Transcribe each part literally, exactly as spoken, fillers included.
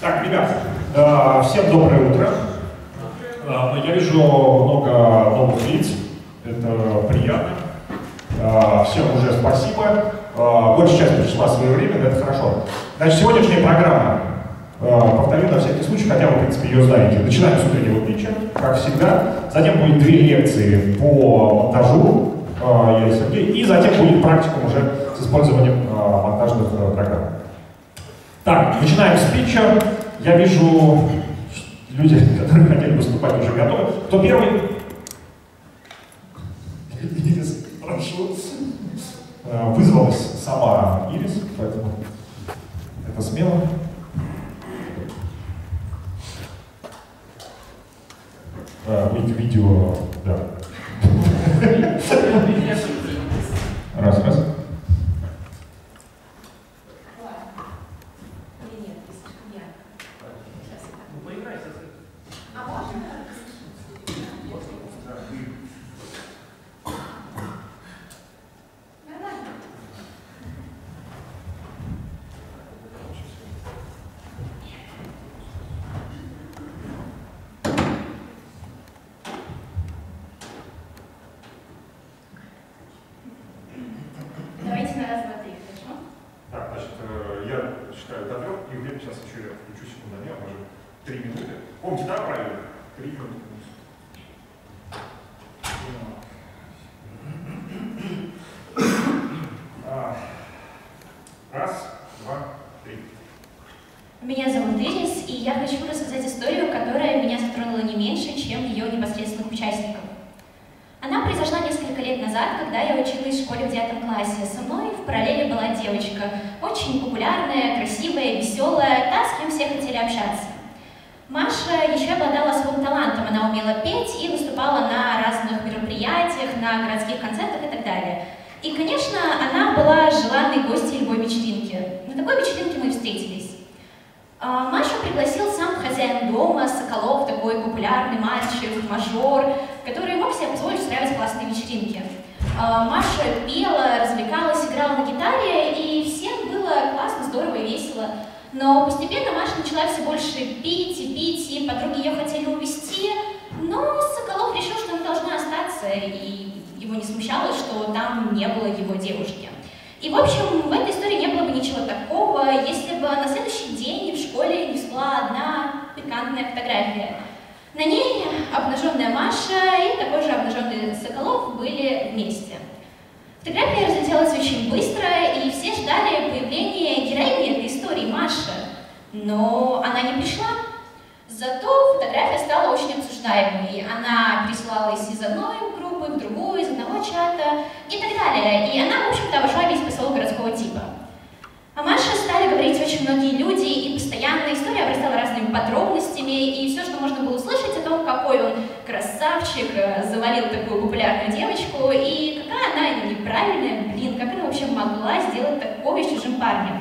Так, ребят, э, всем доброе утро. Э, я вижу много новых лиц, это приятно. Э, всем уже спасибо. Э, большая часть пришла своевременно, это хорошо. Значит, сегодняшняя программа, э, повторю на всякий случай, хотя вы, в принципе, ее знаете. Начинаем с утреннего питча, как всегда. Затем будет две лекции по монтажу, э, я и Сергей, и затем будет практикум уже с использованием э, монтажных э, программ. Так, начинаем с питча. Я вижу, люди, которые хотели выступать, уже готовы. Кто первый? Ирис, прошу. Вызвалась сама Ирис, поэтому это смело. Видео, да. Раз, раз. Меня зовут Ирис, и я хочу рассказать историю, которая меня затронула не меньше, чем ее непосредственных участников. Она произошла несколько лет назад, когда я училась в школе в девятом классе. Со мной в параллели была девочка, очень популярная, красивая, веселая, та, с кем все хотели общаться. Маша еще обладала особым талантом, она умела петь и выступала на разных мероприятиях, на городских концертах и так далее. И, конечно, она была желанной гостьей любой вечеринки. На такой вечеринке мы встретились. Машу пригласил сам хозяин дома, Соколов, такой популярный мальчик, мажор, который мог себе позволить устраивать классные вечеринки. Маша пела, развлекалась, играла на гитаре, и всем было классно, здорово и весело. Но постепенно Маша начала все больше пить и пить, и подруги ее хотели увезти, но Соколов решил, что она должна остаться, и его не смущало, что там не было его девушки. И, в общем, в этой истории не было бы ничего такого, если бы на следующий день в школе не всплыла одна пикантная фотография. На ней обнаженная Маша и такой же обнаженный Соколов были вместе. Фотография разлетелась очень быстро, и все ждали появления героини этой истории, Маши. Но она не пришла. Зато фотография стала очень обсуждаемой. Она присылалась из одной группы в другую, из одного чата и так далее. И она, в общем-то, обошла весь посыл городского типа. О Маше стали говорить очень многие люди, и постоянно история обрастала разными подробностями, и все, что можно было услышать о том, какой он красавчик, завалил такую популярную девочку, и какая она неправильная, блин, как она вообще могла сделать такое с чужим парнем.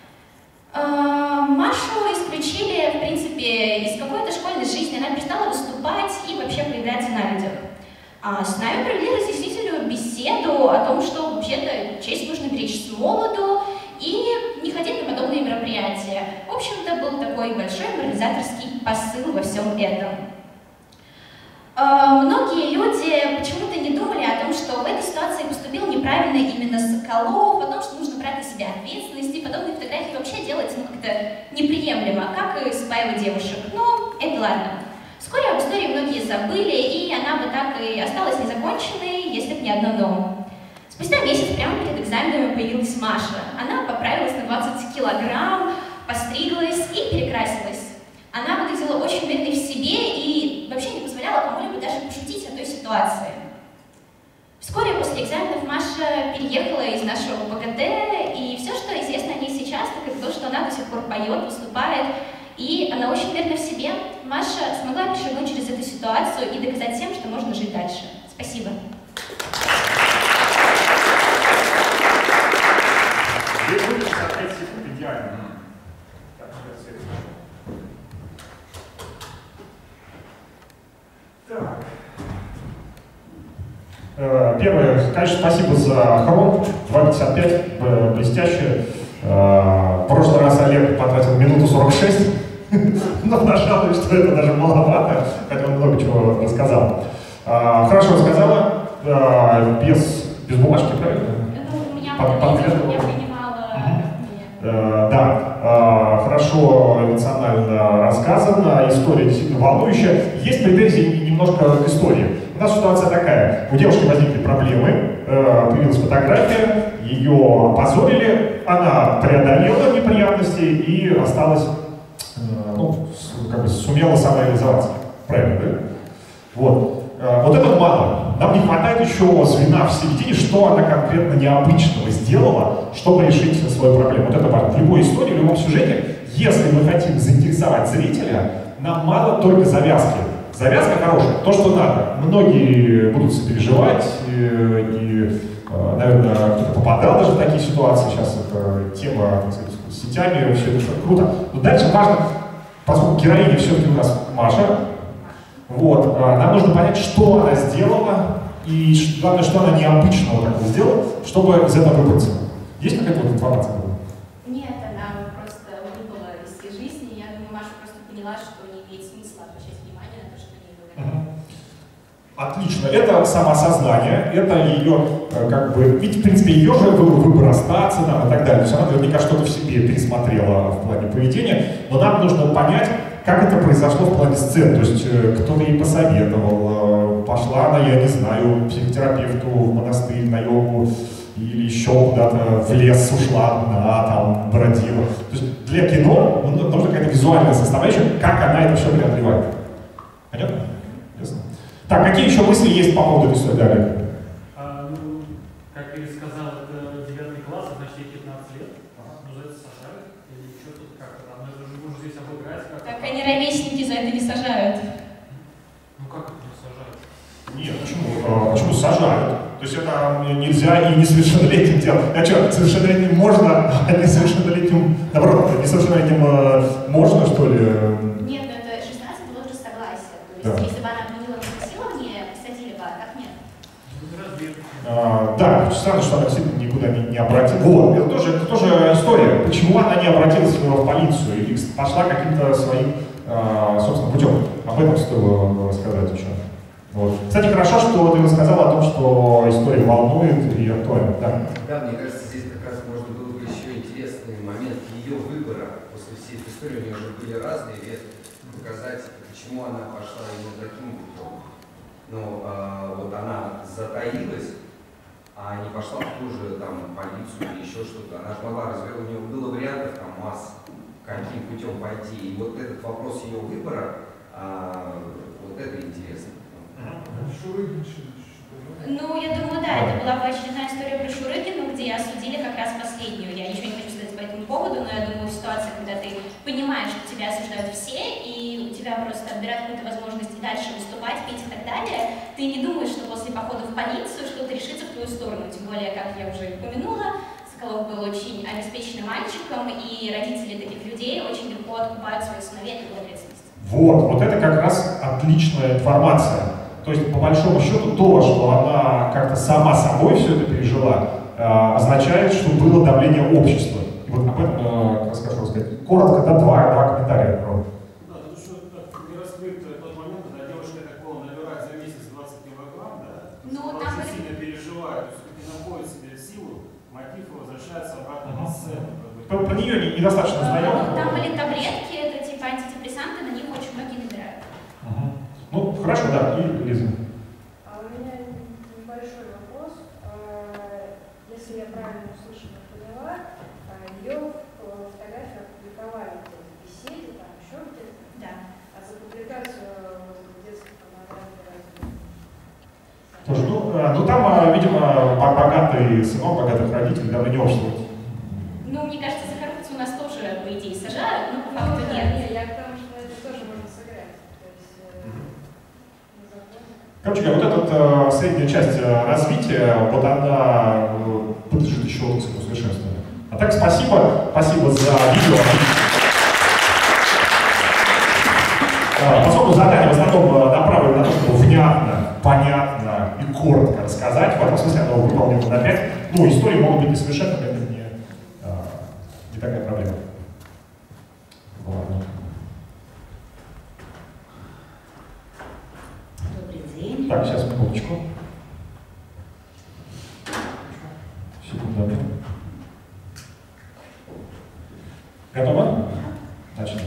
Машу исключили, в принципе, из какой-то школьной жизни, она перестала выступать и вообще появляться на людях. А с нами провели разъяснительную беседу о том, что вообще-то честь нужно беречь с молоду и не ходить на подобные мероприятия. В общем-то, был такой большой морализаторский посыл во всем этом. Многие люди почему-то не думали о том, что в этой ситуации поступил неправильно именно Соколов, о том, что нужно брать на себя ответственность, и подобные фотографии вообще делать ну, как-то неприемлемо, как и спаивать девушек. Но это ладно. Вскоре об истории многие забыли, и она бы так и осталась незаконченной, если бы не одно «но». Спустя месяц прямо перед экзаменами появилась Маша. Она поправилась на двадцать килограмм, постриглась и перекрасилась. Она выглядела очень уверенной в себе и вообще не позволяла кому-либо даже пошутить о той ситуации. Вскоре после экзаменов Маша переехала из нашего ПГТ, и все, что известно о ней сейчас, так это то, что она до сих пор поет, выступает, и она очень уверена в себе. Маша смогла перешагнуть через эту ситуацию и доказать всем, что можно жить дальше. Спасибо. Первое, конечно, спасибо за хрон, два пятьдесят пять, блестяще. В прошлый раз Олег потратил минуту сорок шесть, Но пожалуй, что это даже маловато, хотя он много чего рассказал. А, хорошо рассказала, а, без, без бумажки, правильно? Ну, у меня Под, было видео, я принимала... Uh, да, uh, хорошо эмоционально рассказано, история действительно волнующая. Есть претензии немножко к истории. У нас ситуация такая. У девушки возникли проблемы, uh, появилась фотография, ее опозорили, она преодолела неприятности и осталась, uh, ну, как бы сумела самореализоваться. Правильно, да? Вот. Uh, вот этого мало. Нам не хватает еще звена в середине, что она конкретно необычного сделала, чтобы решить свою проблему. Вот это важно. В любой истории, в любом сюжете, если мы хотим заинтересовать зрителя, нам мало только завязки. Завязка хорошая, то, что надо. Многие будут сопереживать, и, и наверное, кто-то попадал даже в такие ситуации. Сейчас это тема, так сказать, с сетями, все это круто. Но дальше важно, поскольку героиня все-таки у нас Маша, вот, нам нужно понять, что она сделала, и главное, что она необычного такого сделала, чтобы из этого выбраться. Есть какая-то вот информация? Нет, она просто выпала из своей жизни. Я думаю, Маша просто поняла, что не имеет смысла обращать внимание на то, что не говорила. Отлично. Это самоосознание, это ее, как бы, ведь, в принципе, ее же выбор остаться там, и так далее. То есть она наверняка что-то в себе пересмотрела в плане поведения, но нам нужно понять, как это произошло в плане сцен. То есть кто-то ей посоветовал, пошла она, я не знаю, к психотерапевту, в монастырь, на йогу, или еще куда-то в лес ушла, одна, там, бродила. То есть для кино нужна какая-то визуальная составляющая, как она это все преодолевает. Понятно? Ясно? Так, какие еще мысли есть по поводу этой истории, Олег? А, ну, как я сказал, это девятый класс, значит, ей пятнадцать лет. Ну, за это сажают. Или что тут как-то там, это же нужно здесь обыграть как-то. Так они ровесники за это не сажают. Ну, как это не сажают? Нет, почему? А, почему сажают? То есть это нельзя и несовершеннолетним делать. А что, совершеннолетним можно, а несовершеннолетним, наоборот, несовершеннолетним можно, что ли? Нет, ну это шестнадцать возраст согласия. То есть, Да. если бы она отменила насилование, посадили бы, а так нет. А, да, очень странно, что она действительно никуда не, не обратилась. Вот, это тоже, это тоже история. Почему она не обратилась в полицию или пошла каким-то своим а, собственным путем? Об этом стоило рассказать еще. Вот. Кстати, хорошо, что ты рассказал о том, что история волнует и актуальна. Да? Да, мне кажется, здесь как раз можно было бы еще интересный момент ее выбора. После всей этой истории у нее уже были разные ветки. Показать, почему она пошла именно таким путем. Ну, а, вот она затаилась, а не пошла в ту же там, полицию или еще что-то. Она же могла разве у нее было вариантов там масса, каким путем пойти. И вот этот вопрос ее выбора, а, вот это интересно. Ну, я думаю, да, это была бы очередная история про Шурыгину, где осудили как раз последнюю. Я ничего не хочу сказать по этому поводу, но я думаю, ситуация, когда ты понимаешь, что тебя осуждают все, и у тебя просто отбирают какую-то возможность и дальше выступать, петь и так далее, ты не думаешь, что после похода в полицию что-то решится в твою сторону. Тем более, как я уже упомянула, Соколов был очень обеспеченным мальчиком, и родители таких людей очень легко откупают своих сыновей от ответственности. Вот, вот это как раз отличная информация. То есть, по большому счету, то, что она как-то сама собой все это пережила, э, означает, что было давление общества. И вот об этом э, расскажу, сказать. Коротко, да, два, два комментария. Да, потому что не раскрыт тот момент, когда девушка, так понял, набирает за месяц двадцать килограмм, да? Ну, она там очень сильно переживает, то есть не находит себе силу, мотив возвращается обратно на сцену. Про, про нее недостаточно знаем. Там были таблетки, это типа антидепрессанты, на них очень многие набирают. Угу. Ну, хорошо, да, и Лиза. А у меня небольшой вопрос. Если я правильно услышала, поняла, ее фотографию опубликовали в беседе, там еще где-то. Да. А за публикацию детской порнографии Слушай, ну, ну там, видимо, богатый сынок, богатых родителей, давление общества. Ну, мне кажется, за коррупцию у нас тоже, по идее, сажают, но по факту ну, нет. нет. Я к тому, что это тоже можно сыграть. То есть, Короче говоря, вот эта э, средняя часть э, развития, вот она э, подлежит еще лучшему усовершенствованию. А так, спасибо, спасибо за видео. Э, поскольку задание в основном направлено на то, чтобы внятно, понятно и коротко рассказать, в этом смысле оно выполнено на пять. Ну, истории могут быть несовершенными, это не, э, не такая проблема. Ладно. Готова? Начнем.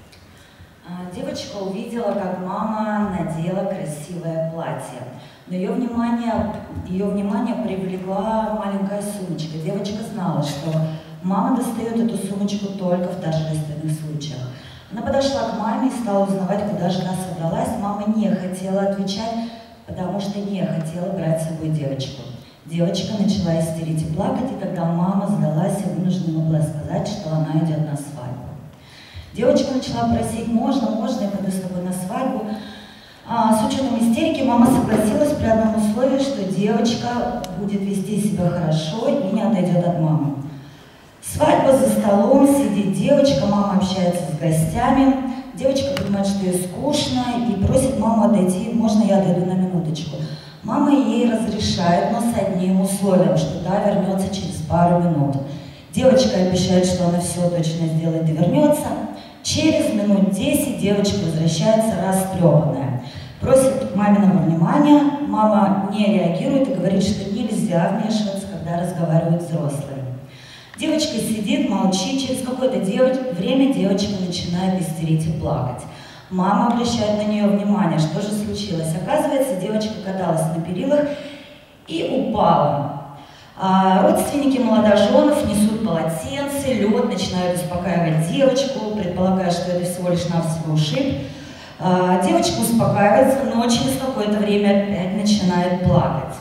Девочка увидела, как мама надела красивое платье. Но ее внимание, ее внимание привлекла маленькая сумочка. Девочка знала, что мама достает эту сумочку только в торжественных случаях. Она подошла к маме и стала узнавать, куда жена собралась. Мама не хотела отвечать, потому что не хотела брать с собой девочку. Девочка начала истерить и плакать, и когда мама сдалась, и вынуждена была сказать, что она идет на свадьбу. Девочка начала просить: можно, можно, я пойду с тобой на свадьбу. А, с учетом истерики мама согласилась при одном условии, что девочка будет вести себя хорошо и не отойдет от мамы. Свадьба за столом, сидит девочка, мама общается с гостями. Девочка понимает, что ей скучно, и просит маму отойти: можно я отойду на минуточку. Мама ей разрешает, но с одним условием, что та вернется через пару минут. Девочка обещает, что она все точно сделает и вернется. Через минут десять девочка возвращается растрепанная. Просит маминого внимания, мама не реагирует и говорит, что нельзя вмешиваться, когда разговаривают взрослые. Девочка сидит, молчит, через какое-то время девочка начинает истерить и плакать. Мама обращает на нее внимание, что же случилось. Оказывается, девочка каталась на перилах и упала. А родственники молодоженов несут полотенце, лед, начинают успокаивать девочку, предполагая, что это всего лишь навсего ушиб. А девочка успокаивается, но через какое-то время опять начинает плакать.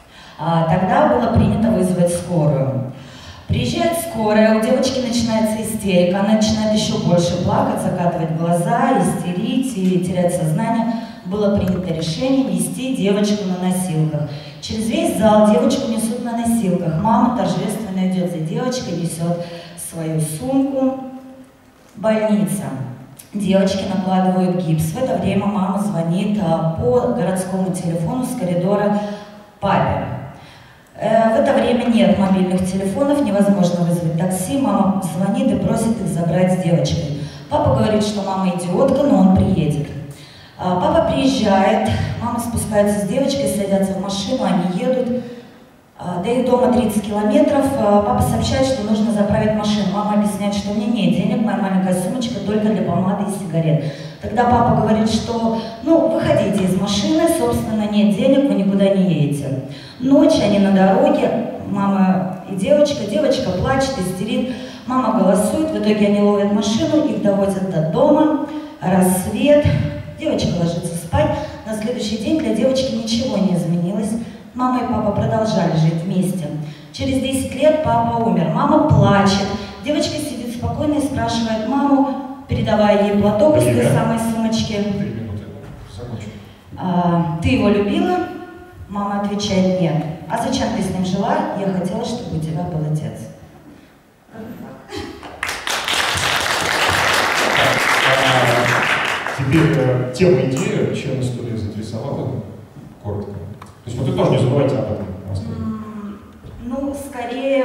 А тогда было принято вызвать скорую. Приезжает скорая, у девочки начинается истерика, она начинает еще больше плакать, закатывать глаза, истерить и терять сознание. Было принято решение нести девочку на носилках. Через весь зал девочку несут на носилках. Мама торжественно идет за девочкой, несет свою сумку. Больница. Девочки накладывают гипс. В это время мама звонит по городскому телефону с коридора папе. В это время нет мобильных телефонов, невозможно вызвать такси. Мама звонит и просит их забрать с девочкой. Папа говорит, что мама идиотка, но он приедет. Папа приезжает, мама спускается с девочкой, садятся в машину, они едут. До их дома тридцать километров. Папа сообщает, что нужно заправить машину. Мама объясняет, что у меня нет денег, моя маленькая сумочка только для помады и сигарет. Тогда папа говорит, что ну, выходите из машины, собственно, нет денег, вы никуда не едете. Ночь, они на дороге, мама и девочка. Девочка плачет, истерит, мама голосует, в итоге они ловят машину, их доводят до дома, рассвет. Девочка ложится спать. На следующий день для девочки ничего не изменилось. Мама и папа продолжали жить вместе. Через десять лет папа умер. Мама плачет. Девочка сидит спокойно и спрашивает маму, передавая ей платок из той самой сумочки. Три минуты. Закончу. А, ты его любила? Мама отвечает: нет. А зачем ты с ним жила? Я хотела, чтобы у тебя был отец. Теперь э, тема идея, чем история заинтересовала, коротко. То есть вот вы тоже не забывайте об этом. Mm, ну, скорее,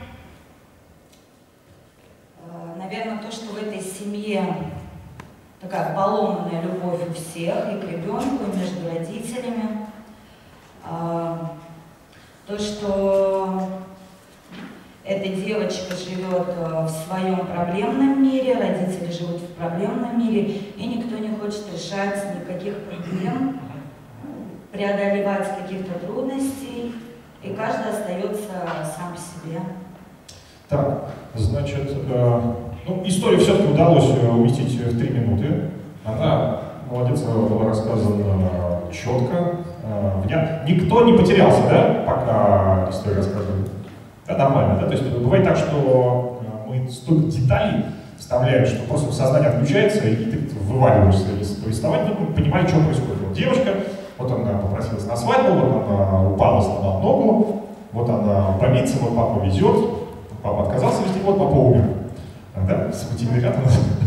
э, наверное, то, что в этой семье такая поломанная любовь у всех, и к ребенку, и между родителями. Э, то, что эта девочка живет в своем проблемном мире, родители живут в проблемном мире, и никто не хочет решать никаких проблем, преодолевать каких-то трудностей, и каждый остается сам по себе. Так, значит, э, ну, историю все-таки удалось уместить в три минуты. Она, молодец, была рассказана четко, э, внятно. Никто не потерялся, да, пока историю рассказывали? Да, нормально, да? То есть бывает так, что мы столько деталей вставляем, что просто сознание отключается, и ты вываливаешься из повествования, мы понимаем, что происходит. Вот девочка, вот она попросилась на свадьбу, вот она упала, сломала ногу, вот она в больнице, вот папа везет, папа отказался везти, вот папа умер. Да? Смутили рядом.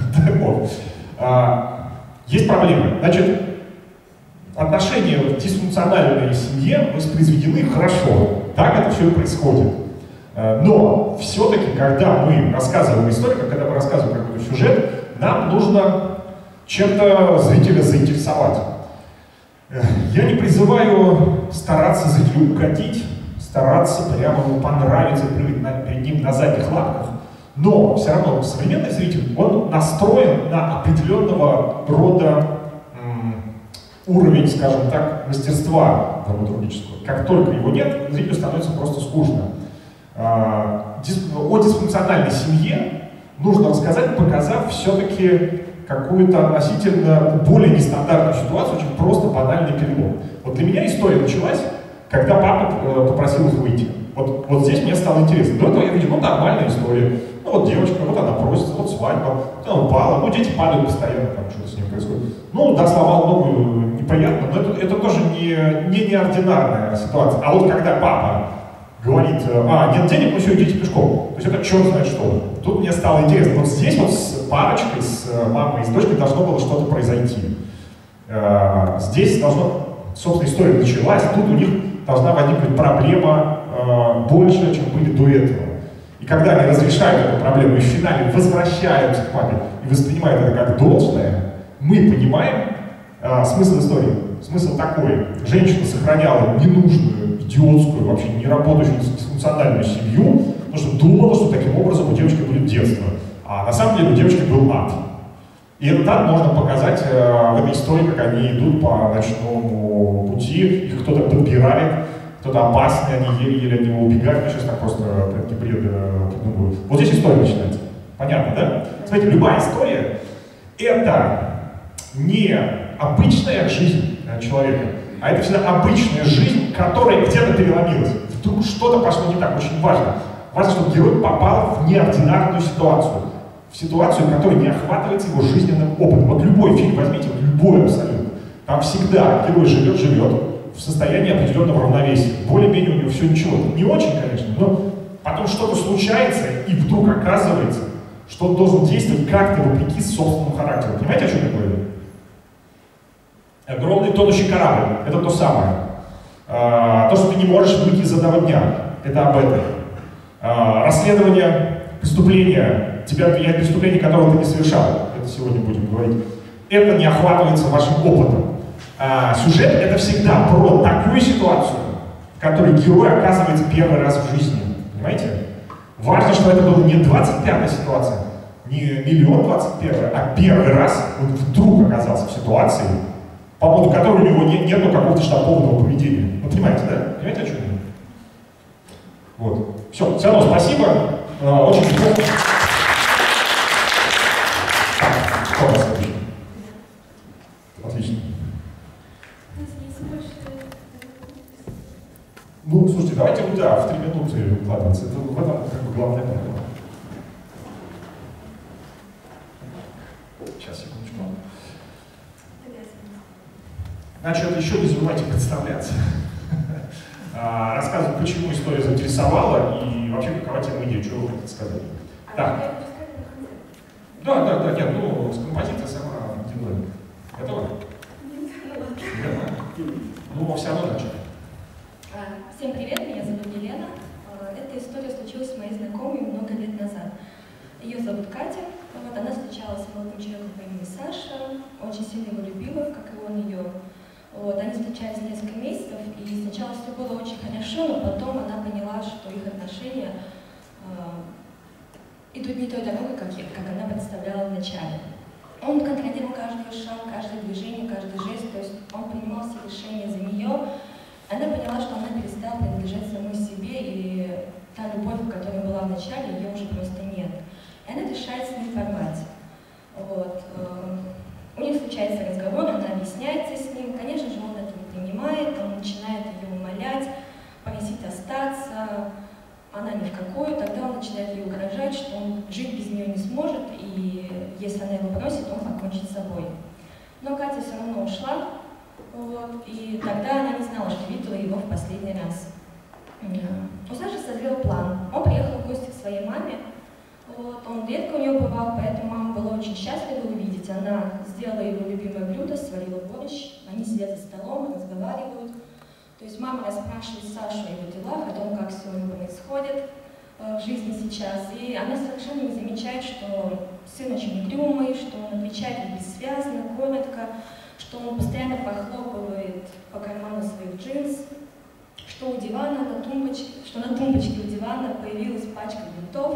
Есть проблемы. Значит, отношения в дисфункциональной семье воспроизведены хорошо. Так это все и происходит. Но все-таки, когда мы рассказываем историю, когда мы рассказываем какой-то сюжет, нам нужно чем-то зрителя заинтересовать. Я не призываю стараться зрителю угодить, стараться прямо ему понравиться, прыгать на, перед ним на задних лапках, Но все равно современный зритель, он настроен на определенного рода м, уровень, скажем так, мастерства драматургического. Как только его нет, зрителю становится просто скучно. А, дис, о дисфункциональной семье нужно рассказать, показав все-таки какую-то относительно более нестандартную ситуацию, очень просто банальный перелом. Вот для меня история началась, когда папа э, попросил их выйти. Вот, вот здесь мне стало интересно. До этого я видел, ну, нормальная история. Ну, вот девочка, вот она просится, вот свадьба, вот она упала, ну, дети падают постоянно, там что-то с ним происходит. Ну, да, слава богу, неприятно, но это, это тоже не, не неординарная ситуация. А вот когда папа говорит, а, нет денег, ну все, идите пешком. То есть это черт знает что. Тут мне стало интересно. Вот здесь вот с парочкой, с мамой и с дочкой должно было что-то произойти. Здесь должно, собственно, история началась, тут у них должна возникнуть проблема больше, чем были до этого. И когда они разрешают эту проблему и в финале возвращаются к папе и воспринимают это как должное, мы понимаем смысл истории. Смысл такой. Женщина сохраняла ненужную, идиотскую, вообще не работающую дисфункциональную семью, потому что думала, что таким образом у девочки будет детство. А на самом деле у девочки был ад. И этот ад можно показать э, в этой истории, как они идут по ночному пути, их кто-то подбирает, кто-то опасный, они еле-еле от него убегают, я сейчас так просто такие бреды придумываю. Вот здесь история начинается. Понятно, да? Смотрите, любая история — это не обычная жизнь человека, а это всегда обычная жизнь, которая где-то переломилась. Вдруг что-то пошло не так, очень важно. Важно, чтобы герой попал в неординарную ситуацию. В ситуацию, которая не охватывается его жизненным опытом. Вот любой фильм возьмите, вот любой абсолютно. Там всегда герой живет, живет в состоянии определенного равновесия. Более-менее у него все ничего. Не очень, конечно, но потом что-то случается, и вдруг оказывается, что он должен действовать как-то вопреки собственному характеру. Понимаете, о чем я говорю? Огромный тонущий корабль — это то самое. А, то, что ты не можешь выйти из одного дня — это об этом. А, расследование преступления, тебя обвиняют в преступлении, которого ты не совершал, это сегодня будем говорить, это не охватывается вашим опытом. А, сюжет — это всегда про такую ситуацию, в которой герой оказывается первый раз в жизни. Понимаете? Важно, что это была не двадцать пятая ситуация, не миллион двадцать первая, а первый раз он вдруг оказался в ситуации, по поводу которой у него нет, нету какого-то штампованного поведения. Вы понимаете, да? Понимаете, о чем я? Вот. Все, все равно спасибо. А, очень интересно. Кто у нас следующий? Отлично. Ну, слушайте, давайте, ну да, в три минуты укладываться. Это в этом как бы главная проблема. Сейчас, секундочку. Значит, еще не забывайте представляться. Рассказывать, почему история заинтересовала и вообще какова тема идеи, что вы хотите сказать. Так. Да, да, да, нет, ну, с композицией сама делаем. Готова? Нет. Ну, все равно начали. Всем привет, меня зовут Елена. Эта история случилась с моей знакомой много лет назад. Ее зовут Катя. Вот, она встречалась с молодым человеком по имени Саша, очень сильно его любила, как и он ее. Вот, они встречались несколько месяцев, и сначала все было очень хорошо, но потом она поняла, что их отношения э, идут не той дорогой, как, как она представляла вначале. Он контролировал каждый шаг, каждое движение, каждый жест, то есть он принимал все решения за нее. Она поняла, что она перестала принадлежать самой себе, и та любовь, которая была в начале, ее уже просто нет. И она решает с ним порвать. Вот. У них случается разговор, она объясняется с ним. Конечно же, он это не принимает, он начинает ее умолять, просить остаться. Она ни в какую, тогда он начинает ей угрожать, что он жить без нее не сможет, и если она его бросит, он покончит с собой. Но Катя все равно ушла. Вот, и тогда она не знала, что видела его в последний раз. У Саши созрел план. Он приехал в гости к своей маме. Вот, он редко у нее бывал, поэтому мама была очень счастлива увидеть. Она сделала его любимое блюдо, сварила борщ. Они сидят за столом, разговаривают. То есть мама расспрашивает Сашу о его делах, о том, как все у него происходит в жизни сейчас. И она совершенно не замечает, что сын очень угрюмый, что он отвечает бессвязно, коротко, что он постоянно похлопывает по карману своих джинс, что у дивана на тумбочке, что на тумбочке у дивана появилась пачка бинтов,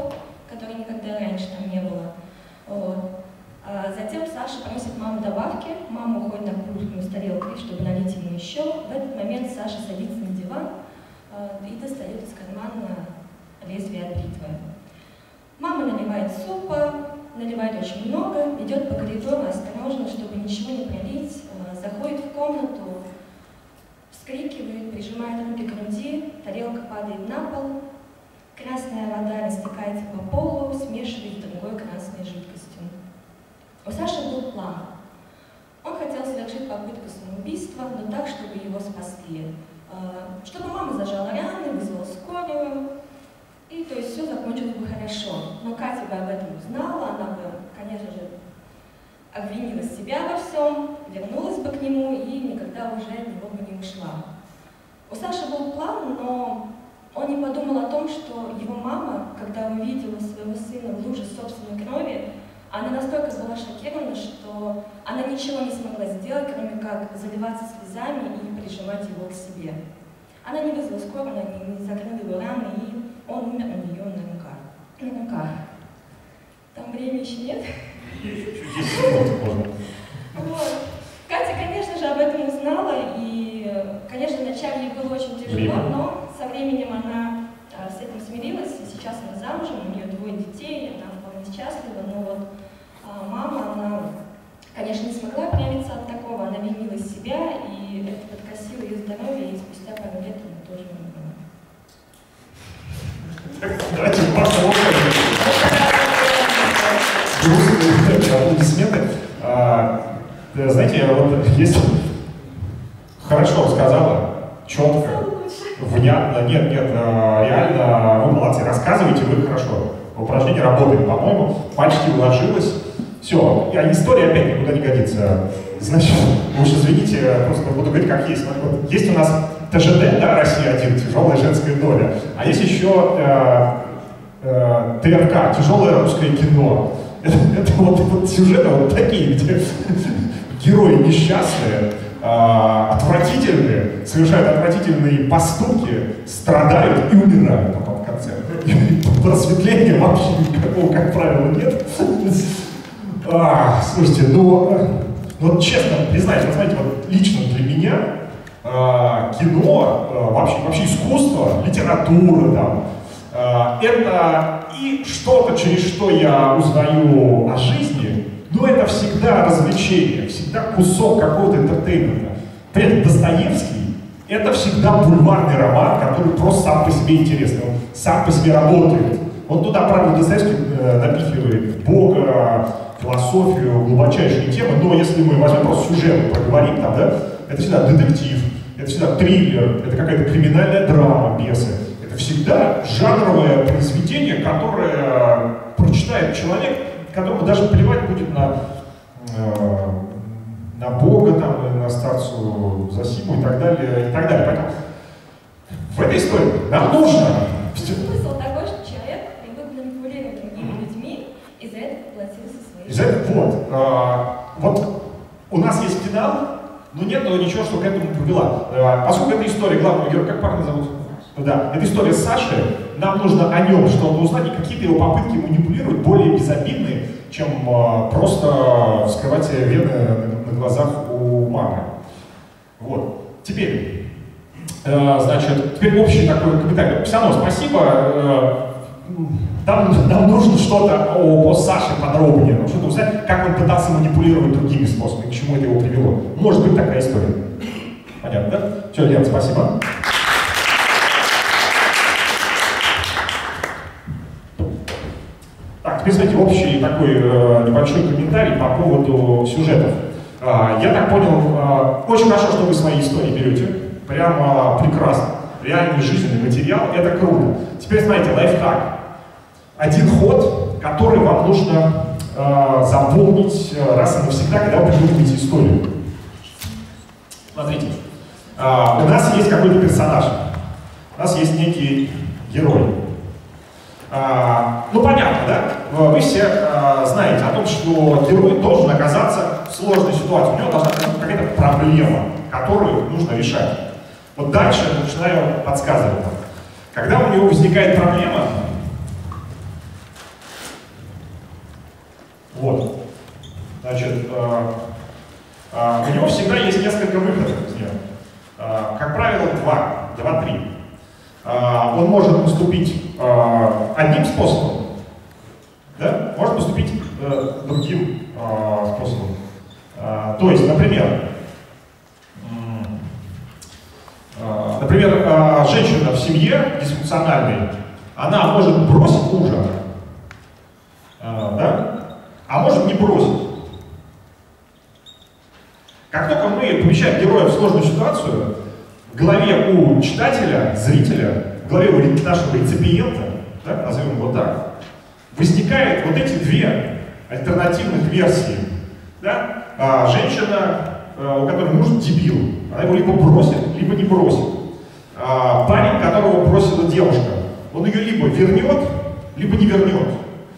которой никогда раньше там не было. Вот. А затем Саша просит маму добавки, мама уходит на кухню с тарелкой, чтобы налить ему еще. В этот момент Саша садится на диван и достает из кармана лезвие от бритвы. Мама наливает супа, наливает очень много, идет по коридору осторожно, чтобы ничего не пролить, заходит в комнату, вскрикивает, прижимает руки к груди, тарелка падает на пол, красная вода растекается по полу, смешиваясь с другой красной жидкостью. У Саши был план. Он хотел совершить попытку самоубийства, но так, чтобы его спасли. Чтобы мама зажала раны, вызвала скорую, и то есть все закончилось бы хорошо. Но Катя бы об этом узнала, она бы, конечно же, обвинила себя во всем, вернулась бы к нему и никогда уже от него бы не ушла. У Саши был план, но он не подумал о том, что его мама, когда увидела своего сына в луже собственной крови, она настолько была шокирована, что она ничего не смогла сделать, кроме как заливаться слезами и прижимать его к себе. Она не вызвала скорую, она не, не закрыла его раны, и он умер у нее на руках. На руках. Там времени еще нет? Вот. Катя, конечно же, об этом узнала, и, конечно, вначале ей было очень тяжело, но со временем она а, с этим смирилась, и сейчас она замужем, у нее двое детей, она вполне счастлива, но вот а, мама, она, конечно, не смогла оправиться от такого, она винила себя, и это подкосило ее здоровье, и спустя пару лет она тоже умерла. Давайте похлопаем. Грустные аплодисменты. Знаете, вот есть хорошо рассказала, четко, внятно, нет, нет, реально, вы молодцы, рассказываете, вы хорошо. Упражнение работает, по-моему, почти уложилось. Все, а история опять никуда не годится. Значит, уж извините, просто буду говорить как есть. Вот есть у нас ТЖД, да, Россия один, тяжелая женская доля, а есть еще э, э, ТРК, тяжелое русское кино. Это, это вот, вот сюжеты вот такие, где герои несчастные, э, отвратительные, совершают отвратительные поступки, страдают и умирают потом в конце. И просветления вообще никакого, как правило, нет. А, слушайте, ну, ну честно признаюсь, вы знаете, вот лично для меня э, кино, э, вообще, вообще искусство, литература там, э, это и что-то, через что я узнаю о жизни, но это всегда развлечение, всегда кусок какого-то интертеймента. При этом Достоевский — это всегда бульварный роман, который просто сам по себе интересный, он сам по себе работает. Он туда, правда, Достоевский э, напихивает Бога, философию, глубочайшие темы, но если мы возьмем просто сюжет, поговорим там, да, это всегда детектив, это всегда триллер, это какая-то криминальная драма, пьесы. Это всегда жанровое произведение, которое прочитает человек, которому даже плевать будет на, э, на Бога, там, на старцу Зосиму и так далее, и так далее. Поэтому в этой истории нам нужно... Смысл такой, что человек привык манипулировать другими людьми, и за это поплатился своей Из этого, вот, а, вот у нас есть финал, но нет ничего, что к этому привела. А, поскольку эта история главного героя, как парня зовут? Да, это история Саши, нам нужно о нем что-то узнать, и какие-то его попытки манипулировать более безобидные, чем а, просто вскрывать вены на, на глазах у мамы. Вот, теперь, э, значит, теперь общий такой комментарий. Все равно спасибо. Э, Нам, нам нужно что-то о, о Саше подробнее, ну, что-то узнать, как он пытался манипулировать другими способами, к чему это его привело. Может быть такая история. Понятно, да? Все, Лен, спасибо. Так, теперь, смотрите, общий такой э, небольшой комментарий по поводу сюжетов. Э, я так понял, э, очень хорошо, что вы свои истории берете. Прямо прекрасно. Реальный жизненный материал, это круто. Теперь, смотрите, лайфхак. Один ход, который вам нужно э, запомнить э, раз и навсегда, когда вы придумываете историю. Смотрите, э, у нас есть какой-то персонаж, у нас есть некий герой. Э, ну, понятно, да? Вы все э, знаете о том, что герой должен оказаться в сложной ситуации. У него должна быть какая-то проблема, которую нужно решать. Вот дальше я начинаю подсказывать вам. Когда у него возникает проблема, Вот. Значит, э, э, у него всегда есть несколько выходов из нее. Э, как правило, два, два-три. Э, он может поступить э, одним способом, да? Может поступить э, другим э, способом. Э, то есть, например, э, например, э, женщина в семье дисфункциональной, она может бросить мужа, э, да? А может не бросить. Как только мы помещаем героя в сложную ситуацию, в голове у читателя, зрителя, в голове у нашего реципиента, да, назовем его так, возникают вот эти две альтернативных версии. Да? А, женщина, а, у которой муж дебил, она его либо бросит, либо не бросит. А, парень, которого бросила девушка, он ее либо вернет, либо не вернет.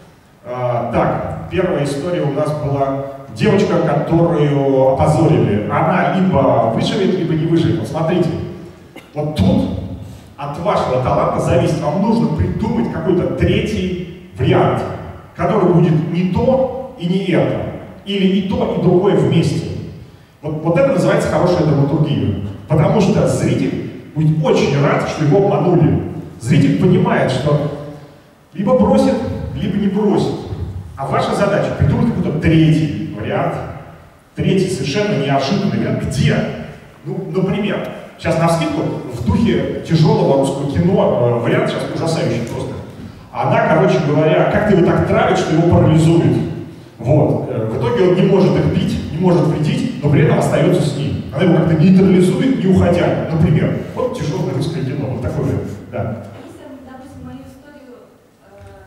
А, так, первая история у нас была девочка, которую опозорили. Она либо выживет, либо не выживет. Вот смотрите, вот тут от вашего таланта зависит. Вам нужно придумать какой-то третий вариант, который будет не то и не это. Или и то, и другое вместе. Вот, вот это называется хорошая драматургия. Потому что зритель будет очень рад, что его обманули. Зритель понимает, что либо бросит, либо не бросит. А ваша задача придумать какой-то третий вариант, третий совершенно неожиданный вариант. Где? Ну, например, сейчас навскидку, в духе тяжелого русского кино, э, вариант сейчас ужасающий просто. Она, короче говоря, как-то его так травит, что его парализует. Вот. В итоге он не может их бить, не может вредить, но при этом остается с ним. Она его как-то нейтрализует, не уходя. Например, вот тяжелое русское кино, вот такое. Да. Если, допустим, мою историю э,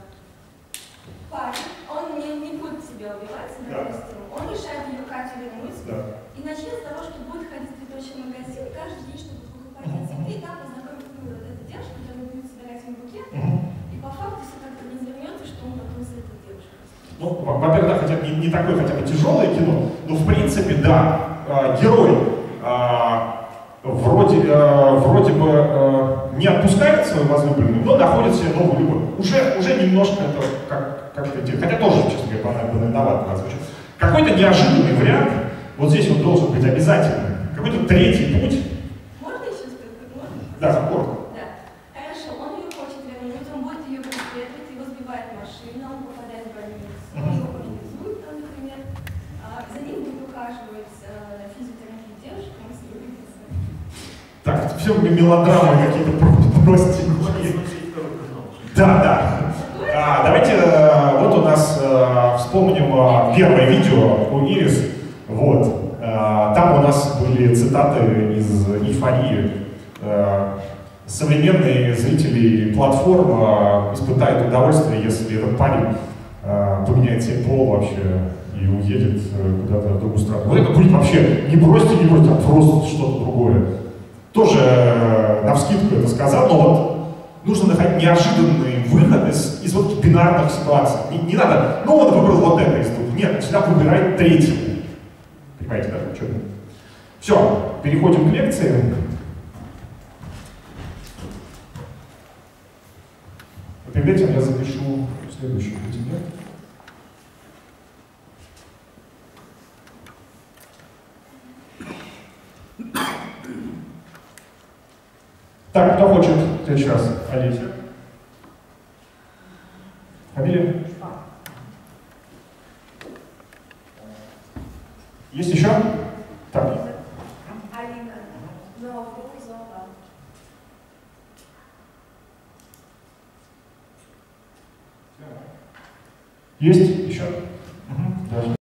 парень, он не, не будет себя убивать, допустим, да. Он решает ее Катю вернуть, да. И начнет с того, что будет ходить в цветочный магазин каждый день, чтобы покупать mm-hmm. цветы, и там познакомится ну, вот эта девушка, которая будет собирать ему букет, mm-hmm. и по факту все как-то не завернется, что он потом с этой девушкой. Ну, во-первых, да, хотя не, не такое хотя бы тяжелое кино, но в принципе, да, э, герой э, вроде, э, вроде бы э, не отпускает свою возлюбленную, но находит себе новую любовь. Уже, уже немножко это как, как это, хотя тоже, честно говоря, банальновато звучит. Какой-то неожиданный вариант, вот здесь он должен быть обязательно. Какой-то третий путь. Можно еще сказать? Можно? Да, коротко. Да. Хорошо, он ее хочет вернуть, он будет ее преследовать, его сбивает машина, он попадает в больницу, он его парализует, там, например, а за ним будет ухаживать э, физиотерапия девушка, он с ней увидится. Так, это все мелодрамы какие-то простенькие. Да, да. А, давайте, вот у нас, вспомним первое видео у Ирис. Вот. Там у нас были цитаты из «Эйфории». Современные зрители платформ испытают удовольствие, если этот парень поменяет себе пол вообще и уедет куда-то в другую страну. Вот это будет вообще не бросьте, не бросьте, а просто что-то другое. Тоже навскидку это сказал, но вот нужно находить неожиданный выход из, из вот бинарных ситуаций. Не, не надо, ну он выбрал вот это из двух. Нет, всегда выбирает третий. Понимаете, да? Что? Все, переходим к лекции. Перед этим я запишу следующий континент. Так, кто хочет в следующий раз? Олеся. Фамилия? Есть еще? Так. Алина. Новофрукзова. Есть еще? Угу.